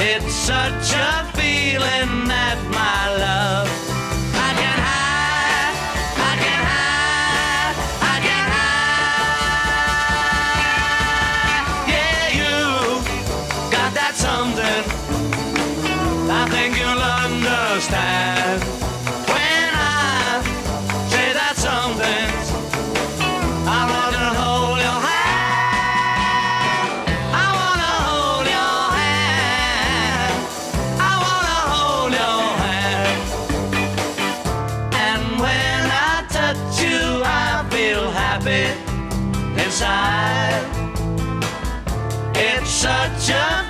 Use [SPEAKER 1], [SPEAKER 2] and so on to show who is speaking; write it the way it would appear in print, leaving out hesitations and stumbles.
[SPEAKER 1] It's such a feeling that my love I can hide, I can hide, I can hide. Yeah, you got that something I think you'll understand when I say that something. I wanna hold your hand, I wanna hold your hand, I wanna hold your hand. And when I touch you, I feel happy inside. It's such a